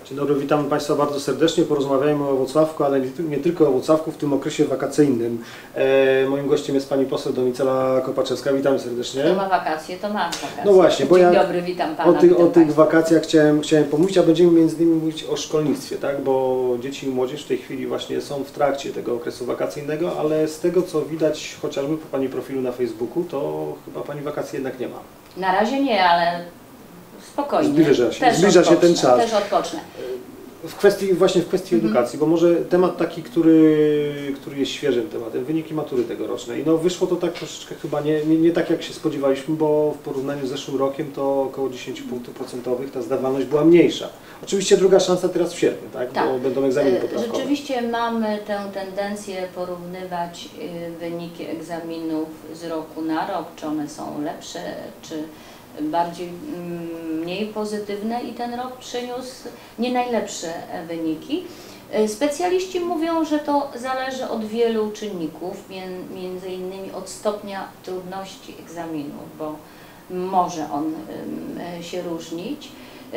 Dzień dobry, witam Państwa bardzo serdecznie. Porozmawiajmy o Włocławku, ale nie tylko o Włocławku w tym okresie wakacyjnym. Moim gościem jest pani poseł Domicela Kopaczewska. Witam serdecznie. Kto ma wakacje, to ma wakacje. No właśnie, bo Dzień dobry, witam Pana. O tych wakacjach chciałem pomówić, a będziemy między innymi mówić o szkolnictwie, tak? Bo dzieci i młodzież w tej chwili właśnie są w trakcie tego okresu wakacyjnego, ale z tego co widać chociażby po Pani profilu na Facebooku, to chyba Pani wakacji jednak nie ma. Na razie nie, ale spokojnie. Zbliża się ten czas. Też odpocznę. W kwestii edukacji, bo może temat taki, który jest świeżym tematem, wyniki matury tegorocznej. No wyszło to tak troszeczkę chyba nie tak jak się spodziewaliśmy, bo w porównaniu z zeszłym rokiem to około 10 punktów procentowych ta zdawalność była mniejsza. Oczywiście druga szansa teraz w sierpniu, tak? Tak. Bo będą egzaminy poprawkowe. Rzeczywiście mamy tę tendencję porównywać wyniki egzaminów z roku na rok, czy one są lepsze, czy bardziej mniej pozytywne i ten rok przyniósł nie najlepsze wyniki. Specjaliści mówią, że to zależy od wielu czynników, między innymi od stopnia trudności egzaminu, bo może on się różnić.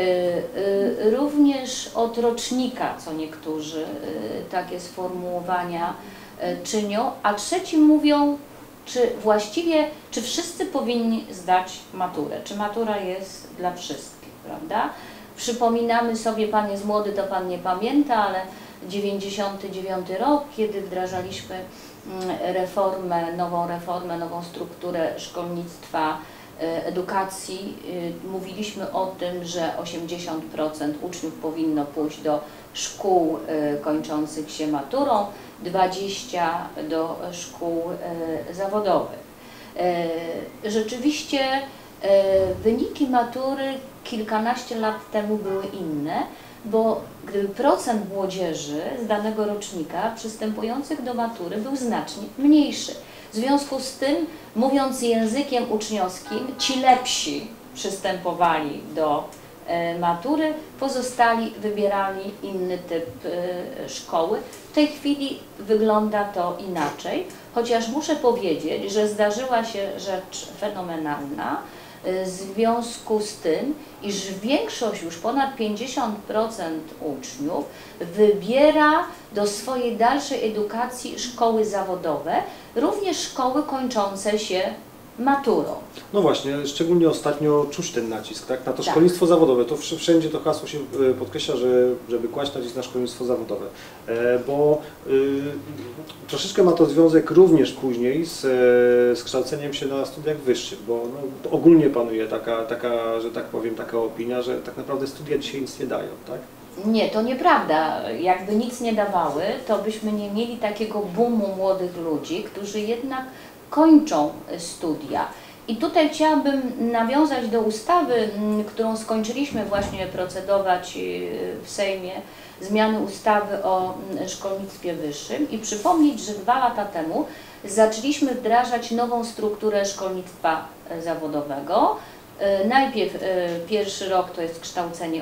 Również od rocznika, co niektórzy takie sformułowania czynią, a trzeci mówią, czy wszyscy powinni zdać maturę, czy matura jest dla wszystkich, prawda? Przypominamy sobie, Pan jest młody, to Pan nie pamięta, ale 99 rok, kiedy wdrażaliśmy nową strukturę szkolnictwa, edukacji, mówiliśmy o tym, że 80% uczniów powinno pójść do szkół kończących się maturą, 20% do szkół zawodowych. Rzeczywiście wyniki matury kilkanaście lat temu były inne, bo gdyby procent młodzieży z danego rocznika przystępujących do matury był znacznie mniejszy. W związku z tym, mówiąc językiem uczniowskim, ci lepsi przystępowali do matury, pozostali wybierali inny typ szkoły. W tej chwili wygląda to inaczej, chociaż muszę powiedzieć, że zdarzyła się rzecz fenomenalna w związku z tym, iż większość, już ponad 50% uczniów wybiera do swojej dalszej edukacji szkoły zawodowe, również szkoły kończące się maturą. No właśnie, szczególnie ostatnio czuć ten nacisk, tak? Na to szkolnictwo zawodowe. To wszędzie to hasło się podkreśla, żeby kłaść nacisk na szkolnictwo zawodowe. Bo troszeczkę ma to związek również później z kształceniem się na studiach wyższych, bo no, ogólnie panuje taka, że tak powiem, taka opinia, że tak naprawdę studia dzisiaj nic nie dają, tak? Nie, to nieprawda. Jakby nic nie dawały, to byśmy nie mieli takiego boomu młodych ludzi, którzy jednak kończą studia. I tutaj chciałabym nawiązać do ustawy, którą skończyliśmy właśnie procedować w Sejmie, zmiany ustawy o szkolnictwie wyższym i przypomnieć, że 2 lata temu zaczęliśmy wdrażać nową strukturę szkolnictwa zawodowego. Najpierw pierwszy rok to jest kształcenie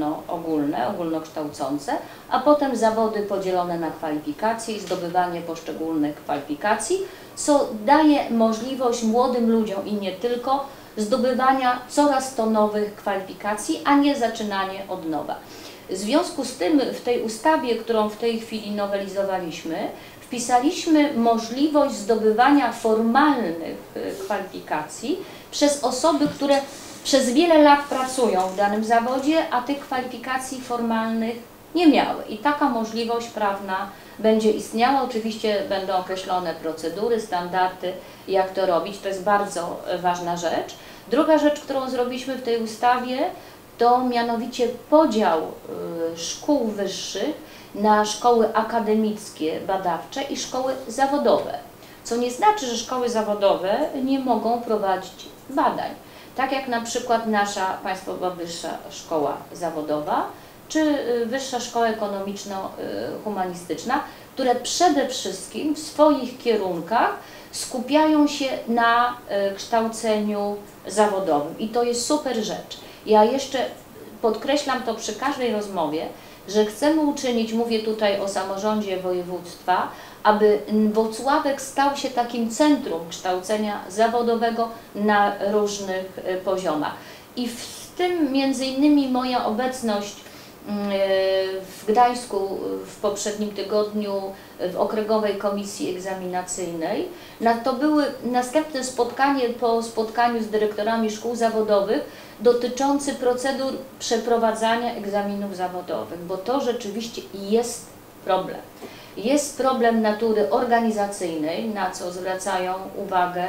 ogólnokształcące, a potem zawody podzielone na kwalifikacje i zdobywanie poszczególnych kwalifikacji, co daje możliwość młodym ludziom i nie tylko zdobywania coraz to nowych kwalifikacji, a nie zaczynanie od nowa. W związku z tym w tej ustawie, którą w tej chwili nowelizowaliśmy, wpisaliśmy możliwość zdobywania formalnych kwalifikacji przez osoby, które przez wiele lat pracują w danym zawodzie, a tych kwalifikacji formalnych nie miały. I taka możliwość prawna będzie istniała. Oczywiście będą określone procedury, standardy, jak to robić. To jest bardzo ważna rzecz. Druga rzecz, którą zrobiliśmy w tej ustawie, to mianowicie podział szkół wyższych na szkoły akademickie, badawcze i szkoły zawodowe. Co nie znaczy, że szkoły zawodowe nie mogą prowadzić badań. Tak jak na przykład nasza Państwowa Wyższa Szkoła Zawodowa, czy Wyższa Szkoła Ekonomiczno-Humanistyczna, które przede wszystkim w swoich kierunkach skupiają się na kształceniu zawodowym. I to jest super rzecz. Ja jeszcze podkreślam to przy każdej rozmowie, że chcemy uczynić, mówię tutaj o samorządzie województwa, aby Włocławek stał się takim centrum kształcenia zawodowego na różnych poziomach. I w tym między innymi moja obecność w Gdańsku w poprzednim tygodniu w Okręgowej Komisji Egzaminacyjnej. To były następne spotkanie po spotkaniu z dyrektorami szkół zawodowych dotyczący procedur przeprowadzania egzaminów zawodowych, bo to rzeczywiście jest problem. Jest problem natury organizacyjnej, na co zwracają uwagę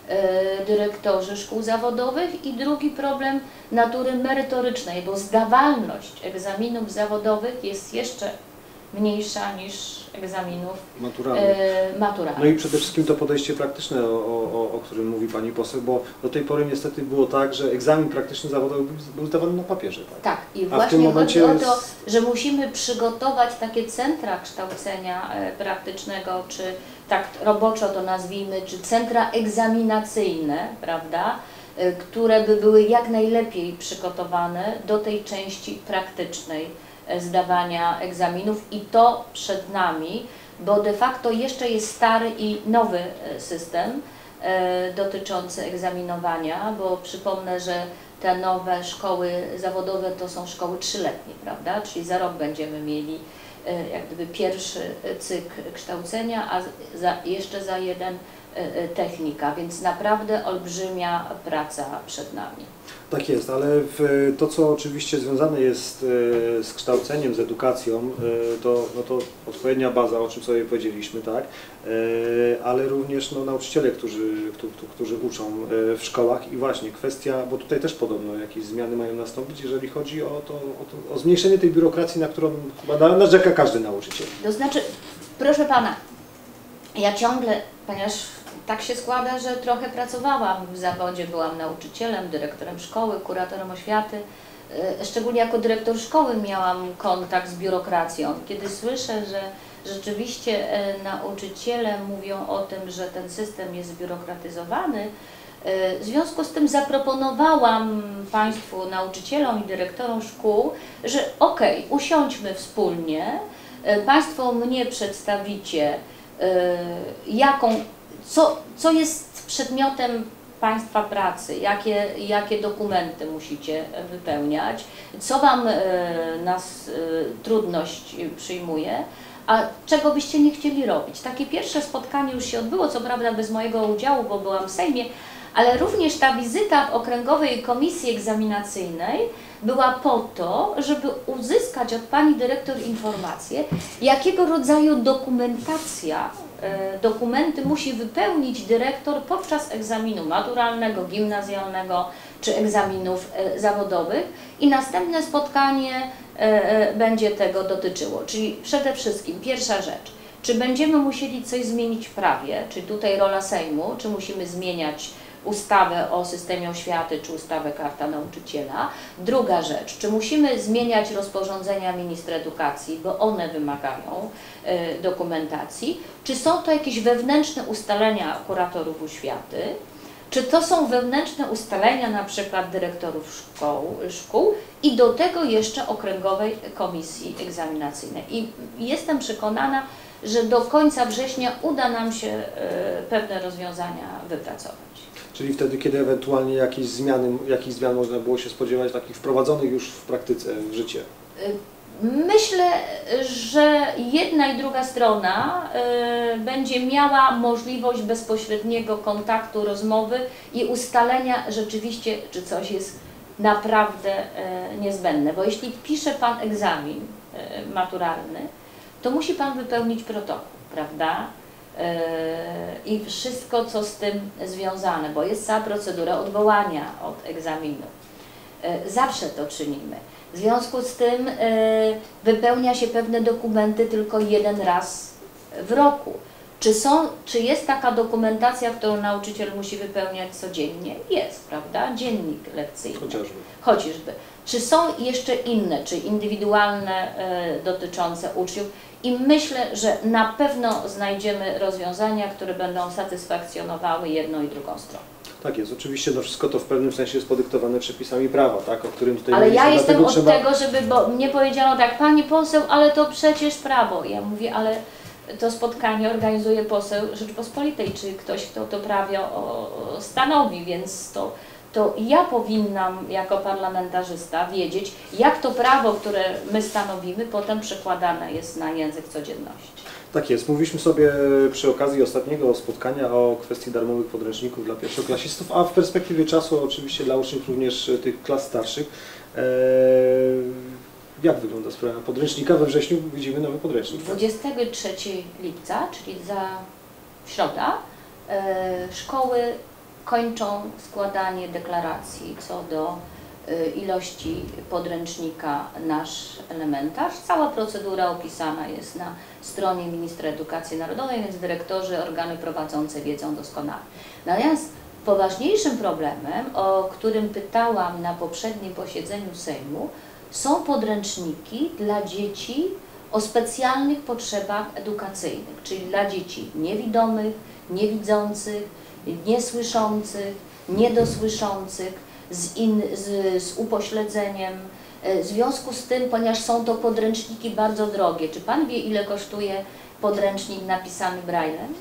dyrektorzy szkół zawodowych, i drugi problem natury merytorycznej, bo zdawalność egzaminów zawodowych jest jeszcze mniejsza niż egzaminów maturalnych. No i przede wszystkim to podejście praktyczne, o którym mówi Pani poseł, bo do tej pory niestety było tak, że egzamin praktyczny zawodowy był zdawany na papierze. Tak, i właśnie chodzi o to, że musimy przygotować takie centra kształcenia praktycznego, czy tak roboczo to nazwijmy, czy centra egzaminacyjne, prawda, które by były jak najlepiej przygotowane do tej części praktycznej zdawania egzaminów, i to przed nami, bo de facto jeszcze jest stary i nowy system dotyczący egzaminowania, bo przypomnę, że te nowe szkoły zawodowe to są szkoły 3-letnie, prawda, czyli za rok będziemy mieli jak gdyby pierwszy cykl kształcenia, a jeszcze za jeden technika, więc naprawdę olbrzymia praca przed nami. Tak jest, ale to, co oczywiście związane jest z kształceniem, z edukacją, to odpowiednia baza, o czym sobie powiedzieliśmy, tak, ale również nauczyciele, którzy uczą w szkołach, i właśnie kwestia, bo tutaj też podobno jakieś zmiany mają nastąpić, jeżeli chodzi o zmniejszenie tej biurokracji, na którą chyba narzeka każdy nauczyciel. To znaczy, proszę Pana, ja ciągle, ponieważ tak się składa, że trochę pracowałam w zawodzie, byłam nauczycielem, dyrektorem szkoły, kuratorem oświaty. Szczególnie jako dyrektor szkoły miałam kontakt z biurokracją. Kiedy słyszę, że rzeczywiście nauczyciele mówią o tym, że ten system jest zbiurokratyzowany, w związku z tym zaproponowałam Państwu, nauczycielom i dyrektorom szkół, że okej, usiądźmy wspólnie, Państwo mnie przedstawicie, co jest przedmiotem Państwa pracy, jakie dokumenty musicie wypełniać, co Wam trudność przyjmuje, a czego byście nie chcieli robić. Takie pierwsze spotkanie już się odbyło, co prawda bez mojego udziału, bo byłam w Sejmie, ale również ta wizyta w Okręgowej Komisji Egzaminacyjnej była po to, żeby uzyskać od Pani Dyrektor informację, jakiego rodzaju dokumenty musi wypełnić dyrektor podczas egzaminu maturalnego, gimnazjalnego czy egzaminów zawodowych, i następne spotkanie będzie tego dotyczyło. Czyli przede wszystkim pierwsza rzecz, czy będziemy musieli coś zmienić w prawie, czyli tutaj rola Sejmu, czy musimy zmieniać ustawę o systemie oświaty, czy ustawę Karta Nauczyciela. Druga rzecz, czy musimy zmieniać rozporządzenia ministra edukacji, bo one wymagają dokumentacji, czy są to jakieś wewnętrzne ustalenia kuratorów oświaty, czy to są wewnętrzne ustalenia na przykład dyrektorów szkół i do tego jeszcze Okręgowej Komisji Egzaminacyjnej. I jestem przekonana, że do końca września uda nam się pewne rozwiązania wypracować. Czyli wtedy, kiedy ewentualnie jakieś zmian można było się spodziewać, takich wprowadzonych już w praktyce, w życie? Myślę, że jedna i druga strona będzie miała możliwość bezpośredniego kontaktu, rozmowy i ustalenia rzeczywiście, czy coś jest naprawdę niezbędne. Bo jeśli pisze Pan egzamin maturalny, to musi Pan wypełnić protokół, prawda? I wszystko, co z tym związane, bo jest cała procedura odwołania od egzaminu. Zawsze to czynimy. W związku z tym wypełnia się pewne dokumenty tylko jeden raz w roku. Czy jest taka dokumentacja, którą nauczyciel musi wypełniać codziennie? Jest, prawda? Dziennik lekcyjny. Chociażby. Czy są jeszcze inne, czy indywidualne dotyczące uczniów? I myślę, że na pewno znajdziemy rozwiązania, które będą satysfakcjonowały jedną i drugą stronę. Tak jest, oczywiście wszystko to w pewnym sensie jest podyktowane przepisami prawa, tak, o którym tutaj ale mówiliśmy. Ja jestem od tego, bo mnie powiedziano tak, Pani poseł, ale to przecież prawo. Ja mówię, ale to spotkanie organizuje poseł Rzeczypospolitej, czy ktoś, kto to prawo stanowi, więc to ja powinnam jako parlamentarzysta wiedzieć, jak to prawo, które my stanowimy, potem przekładane jest na język codzienności. Tak jest. Mówiliśmy sobie przy okazji ostatniego spotkania o kwestii darmowych podręczników dla pierwszoklasistów, a w perspektywie czasu oczywiście dla uczniów również tych klas starszych. Jak wygląda sprawa podręcznika? We wrześniu widzimy nowy podręcznik. 23 lipca, czyli za środa, szkoły kończą składanie deklaracji co do ilości podręcznika Nasz Elementarz. Cała procedura opisana jest na stronie Ministra Edukacji Narodowej, więc dyrektorzy, organy prowadzące wiedzą doskonale. Natomiast poważniejszym problemem, o którym pytałam na poprzednim posiedzeniu Sejmu, są podręczniki dla dzieci o specjalnych potrzebach edukacyjnych, czyli dla dzieci niewidomych, niewidzących, niesłyszących, niedosłyszących, z upośledzeniem. W związku z tym, ponieważ są to podręczniki bardzo drogie, czy Pan wie, ile kosztuje podręcznik napisany Braillem?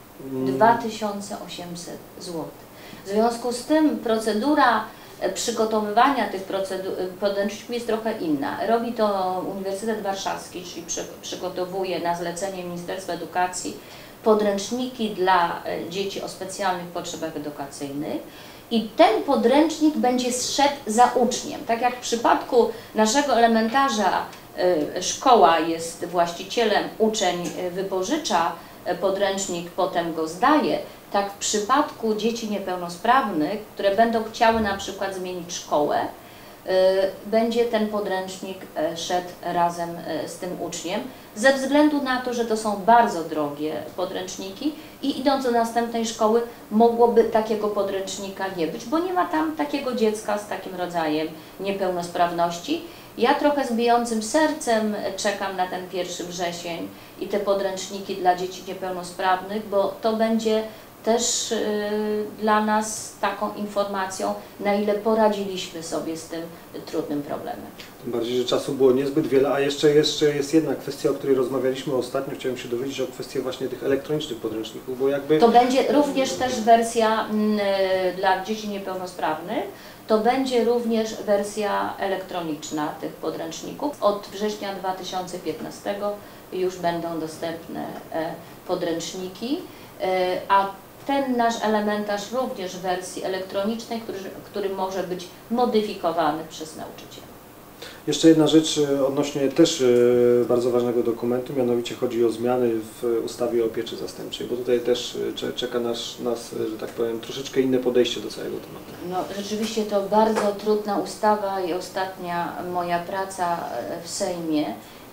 2800 zł. W związku z tym procedura przygotowywania tych podręczników jest trochę inna. Robi to Uniwersytet Warszawski, czyli przygotowuje na zlecenie Ministerstwa Edukacji podręczniki dla dzieci o specjalnych potrzebach edukacyjnych i ten podręcznik będzie szedł za uczniem. Tak jak w przypadku naszego elementarza szkoła jest właścicielem, uczeń wypożycza podręcznik, potem go zdaje, tak w przypadku dzieci niepełnosprawnych, które będą chciały na przykład zmienić szkołę, będzie ten podręcznik szedł razem z tym uczniem, ze względu na to, że to są bardzo drogie podręczniki i idąc do następnej szkoły mogłoby takiego podręcznika nie być, bo nie ma tam takiego dziecka z takim rodzajem niepełnosprawności. Ja trochę z bijącym sercem czekam na ten 1 wrzesień i te podręczniki dla dzieci niepełnosprawnych, bo to będzie też dla nas taką informacją, na ile poradziliśmy sobie z tym trudnym problemem. Tym bardziej, że czasu było niezbyt wiele, a jeszcze jest jedna kwestia, o której rozmawialiśmy ostatnio. Chciałem się dowiedzieć o kwestię właśnie tych elektronicznych podręczników, bo jakby... To będzie również też wersja dla dzieci niepełnosprawnych. To będzie również wersja elektroniczna tych podręczników. Od września 2015 już będą dostępne podręczniki, a ten nasz elementarz również w wersji elektronicznej, który może być modyfikowany przez nauczyciela. Jeszcze jedna rzecz odnośnie też bardzo ważnego dokumentu, mianowicie chodzi o zmiany w ustawie o pieczy zastępczej, bo tutaj też czeka nas, że tak powiem, troszeczkę inne podejście do całego tematu. No, rzeczywiście to bardzo trudna ustawa i ostatnia moja praca w Sejmie.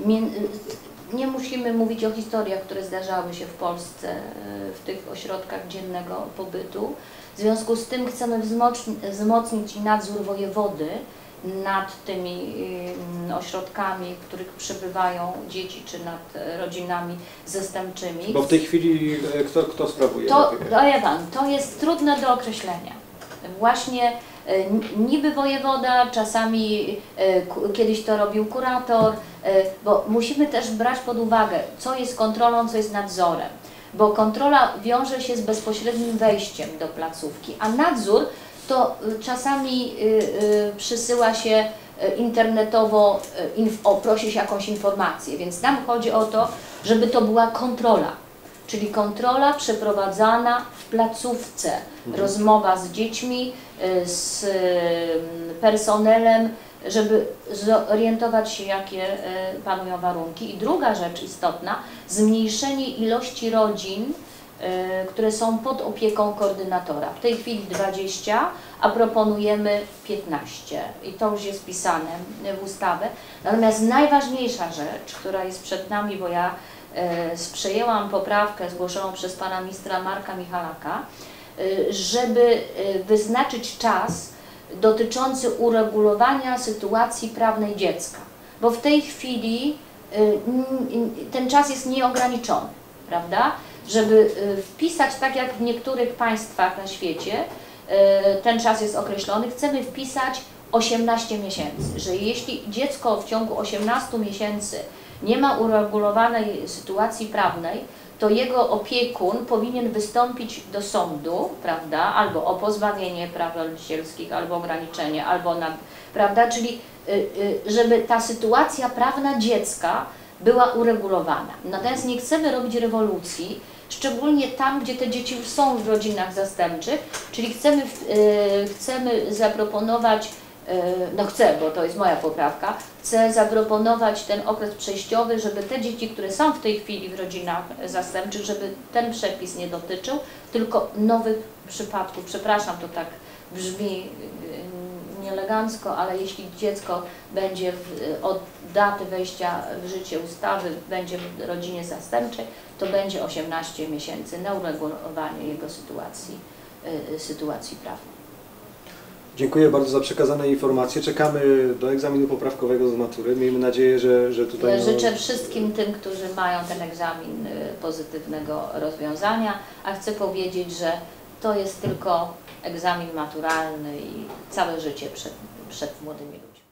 Nie musimy mówić o historiach, które zdarzały się w Polsce w tych ośrodkach dziennego pobytu. W związku z tym chcemy wzmocnić nadzór wojewody nad tymi ośrodkami, w których przebywają dzieci, czy nad rodzinami zastępczymi. Bo w tej chwili kto sprawuje? To jest trudne do określenia. Właśnie niby wojewoda, czasami kiedyś to robił kurator, bo musimy też brać pod uwagę, co jest kontrolą, co jest nadzorem, bo kontrola wiąże się z bezpośrednim wejściem do placówki, a nadzór to czasami przysyła się internetowo, prosi się jakąś informację, więc nam chodzi o to, żeby to była kontrola. Czyli kontrola przeprowadzana w placówce, rozmowa z dziećmi, z personelem, żeby zorientować się, jakie panują warunki. I druga rzecz istotna, zmniejszenie ilości rodzin, które są pod opieką koordynatora. W tej chwili 20, a proponujemy 15 i to już jest wpisane w ustawę. Natomiast najważniejsza rzecz, która jest przed nami, bo ja przejęłam poprawkę zgłoszoną przez pana ministra Marka Michalaka, żeby wyznaczyć czas dotyczący uregulowania sytuacji prawnej dziecka, bo w tej chwili ten czas jest nieograniczony, prawda? Żeby wpisać, tak jak w niektórych państwach na świecie, ten czas jest określony, chcemy wpisać 18 miesięcy, że jeśli dziecko w ciągu 18 miesięcy nie ma uregulowanej sytuacji prawnej, to jego opiekun powinien wystąpić do sądu, prawda, albo o pozbawienie praw rodzicielskich, albo ograniczenie, albo prawda, czyli żeby ta sytuacja prawna dziecka była uregulowana. Natomiast nie chcemy robić rewolucji, szczególnie tam, gdzie te dzieci już są w rodzinach zastępczych, czyli chcemy zaproponować, no chcę, bo to jest moja poprawka, chcę zaproponować ten okres przejściowy, żeby te dzieci, które są w tej chwili w rodzinach zastępczych, żeby ten przepis nie dotyczył, tylko nowych przypadków. Przepraszam, to tak brzmi nieelegancko, ale jeśli dziecko będzie od daty wejścia w życie ustawy będzie w rodzinie zastępczej, to będzie 18 miesięcy na uregulowanie jego sytuacji prawnej. Dziękuję bardzo za przekazane informacje. Czekamy do egzaminu poprawkowego z matury. Miejmy nadzieję, że tutaj... Ja życzę wszystkim tym, którzy mają ten egzamin, pozytywnego rozwiązania, a chcę powiedzieć, że to jest tylko egzamin maturalny i całe życie przed młodymi ludźmi.